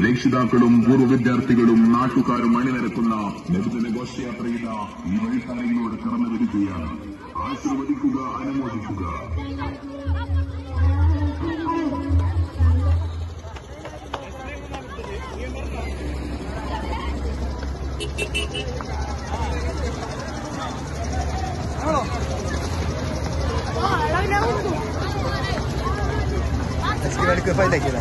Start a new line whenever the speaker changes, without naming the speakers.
രക്ഷിതാക്കളും പൂർവ്വ വിദ്യാർത്ഥികളും നാട്ടുകാരും അണിനിരക്കുന്ന നബിദിന ഘോഷയാത്രയിത ഈ വഴിത്താരങ്ങളോട് കടന്നു വരികയാണ്. ആശീർവദിക്കുക, അനുമോദിക്കുക.
que falta aquí.